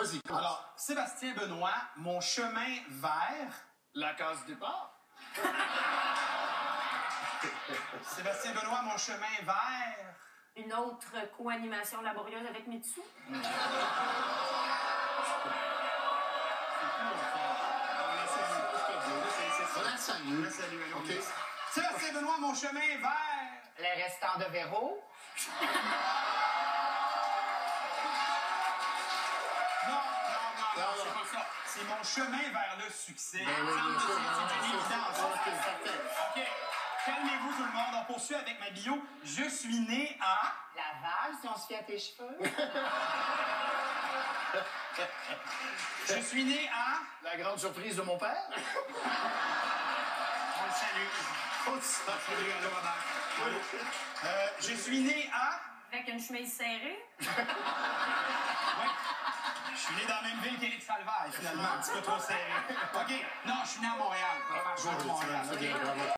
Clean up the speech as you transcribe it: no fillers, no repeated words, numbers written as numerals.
Vas-y. Alors, Sébastien Benoît, mon chemin vers... La case départ. Sébastien Benoît, mon chemin vers... Une autre co-animation laborieuse avec Mitsu. On la salue. OK. Sébastien Benoît, mon chemin vers... Le restant de Véro. Non, c'est pas ça. C'est mon chemin vers le succès. Ben oui, bien sûr. C'est une évidence. OK, certain. OK. Calmez-vous tout le monde. On poursuit avec ma bio. Je suis né à... Laval, si on se fie à tes cheveux. Je suis né à... La grande surprise de mon père. On le salue. Salut, allô, Robert. Je suis né à... Avec une chemise serrée. Oui. Je suis né dans la même ville qu'Éric Salvaille, finalement. Un petit peu trop serré. OK. Non, je suis né à Montréal. Je suis né à Montréal. OK, bravo.